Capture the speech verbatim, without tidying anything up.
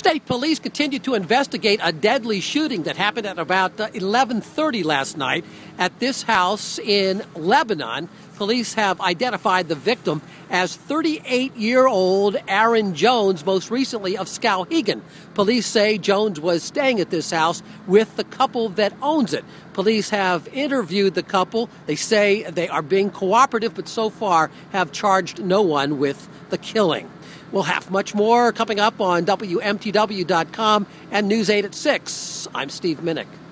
State Police continue to investigate a deadly shooting that happened at about uh, eleven thirty last night at this house in Lebanon. Police have identified the victim as thirty-eight-year-old Aaron Jones, most recently of Skowhegan. Police say Jones was staying at this house with the couple that owns it. Police have interviewed the couple. They say they are being cooperative, but so far have charged no one with the killing. We'll have much more coming up on W M T W dot com and News eight at six. I'm Steve Minich.